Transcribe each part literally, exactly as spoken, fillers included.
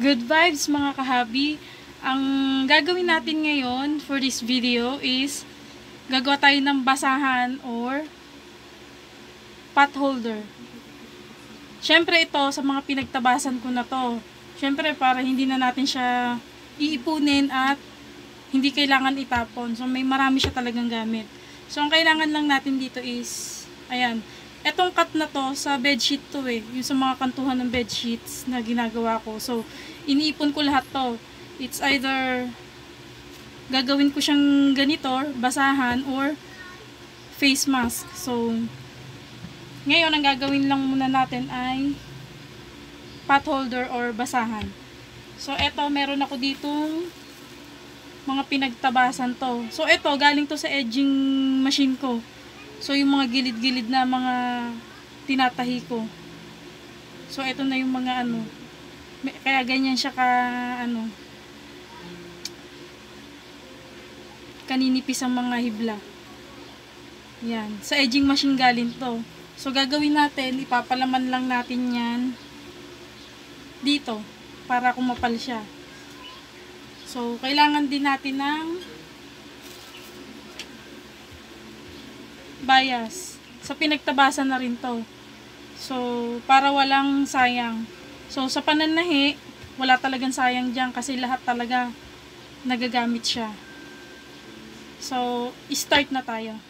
Good vibes mga kahabi. Ang gagawin natin ngayon for this video is gagawa tayo ng basahan or pot holder. Syempre ito sa mga pinagtabasan ko na to. Syempre para hindi na natin siya iipunin at hindi kailangan itapon. So may marami siya talagang gamit. So ang kailangan lang natin dito is ayan. Etong cut na to sa bedsheet to eh. Yung sa mga kantuhan ng bedsheets na ginagawa ko. So iniipon ko lahat to. It's either gagawin ko siyang ganito, basahan, or face mask. So ngayon ang gagawin lang muna natin ay pot holder or basahan. So eto meron ako ditong mga pinagtabasan to. So eto galing to sa edging machine ko. So yung mga gilid-gilid na mga tinatahi ko. So eto na yung mga ano. Kaya ganyan siya ka ano. Kaninipis ang mga hibla. Yan. Sa edging machine galing to. So gagawin natin, ipapalaman lang natin yan dito para kumapal siya. So kailangan din natin ng bias. Sa pinagtabasan na rin to. So para walang sayang. So sa pananahi, wala talagang sayang dyan kasi lahat talaga nagagamit siya. So start na tayo.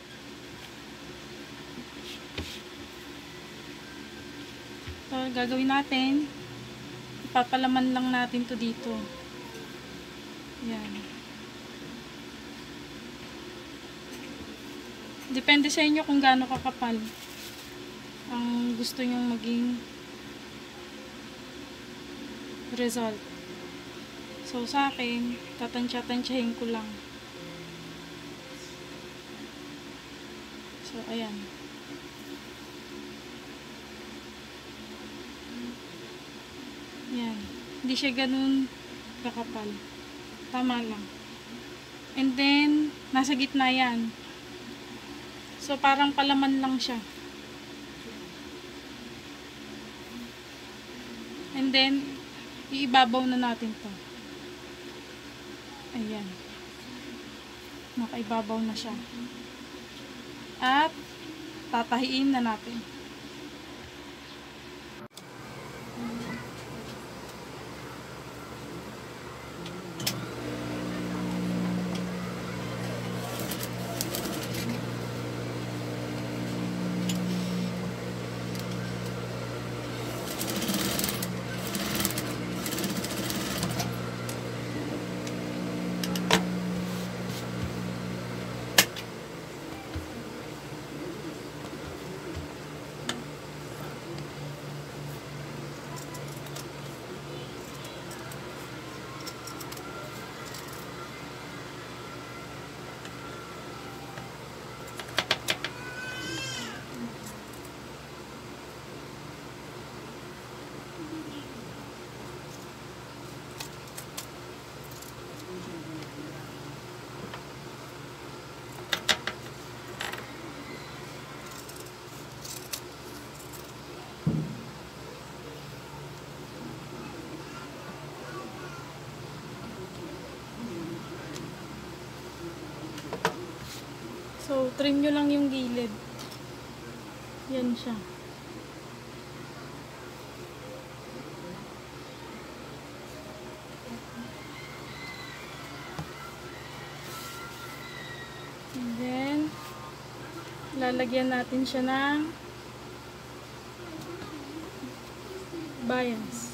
So gagawin natin, ipapalaman lang natin to dito. Yan. Depende sa inyo kung gaano kakapal ang gusto nyong maging result. So sa akin, tatansya-tansyahin ko lang. So ayan. Yan. Hindi siya ganun kakapal. Tama lang. And then, nasa gitna yan. So, parang palaman lang siya. And then, iibabaw na natin to. Ayan. Nakaibabaw na siya. At, tatahiin na natin. So, trim nyo lang yung gilid. Yan siya. And then, lalagyan natin siya ng bias.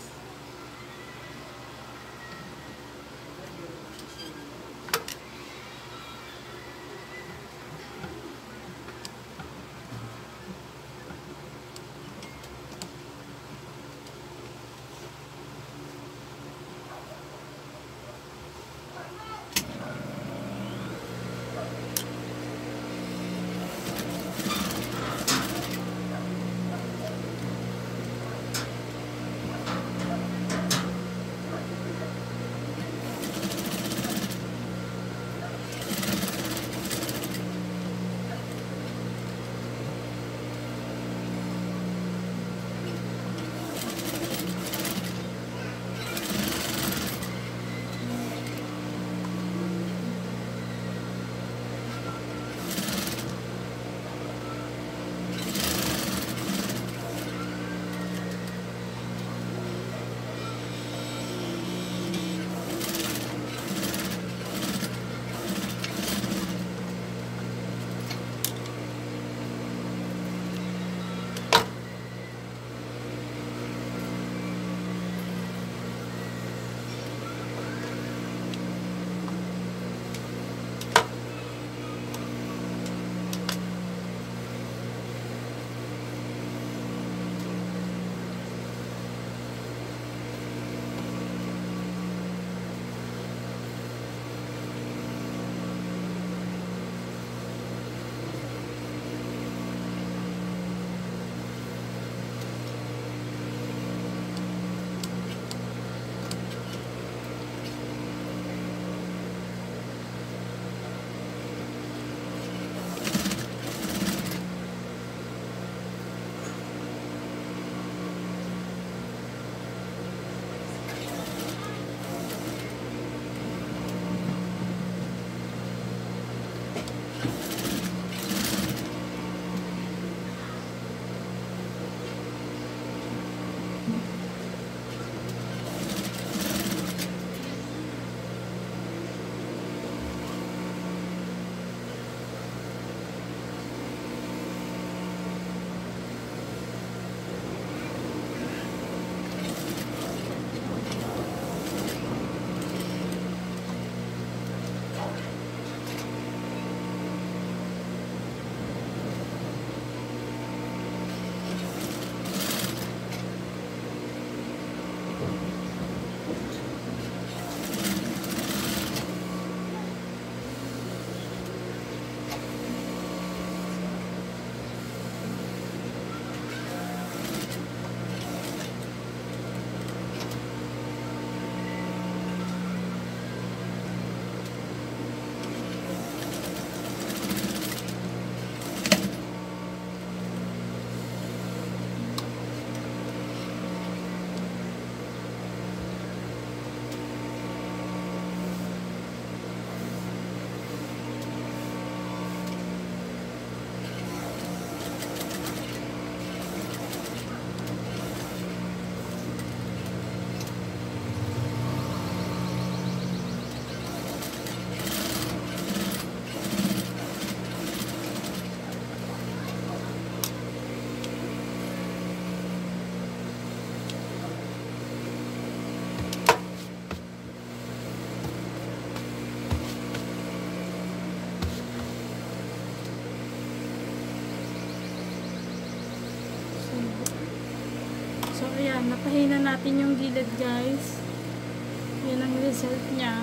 Ayan, napahina natin yung gilid guys. Yan ang result niya.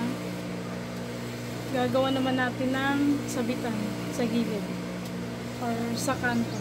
Gagawa naman natin ng sabitan sa gilid or sa kanto.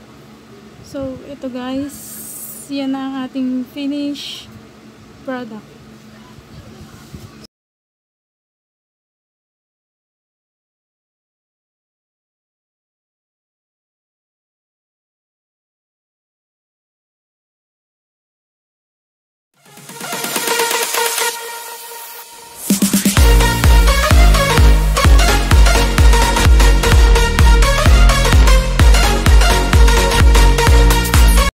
So, ito guys, yan na ang ating finished product.